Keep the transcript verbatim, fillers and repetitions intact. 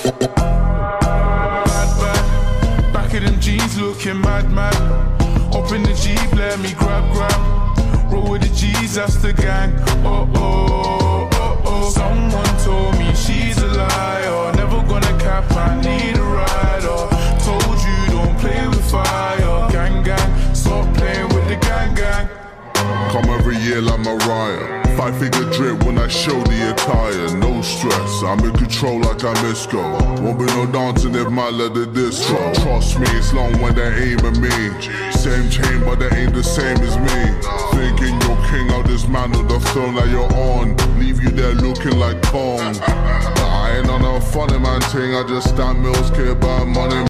Bad, bad. Back of them jeans looking mad, mad. Up in the Jeep, let me grab, grab. Roll with the G's, that's the gang. Oh, oh, oh, oh. Someone told me she's a liar. Never gonna cap, I need a rider. Told you don't play with fire. Gang, gang, stop playing with the gang, gang. Come every year like Mariah. Five figure drip when I show the attire. No stress, I'm in control like I'm Isco. Won't be no dancing if my let the disco. Trust me, it's long when they aim at me. Same chain but they ain't the same as me. Thinking you're king, I'll dismantle the throne that you're on. Leave you there looking like Kong. I ain't on a funny man thing, I just stand mills, care about money.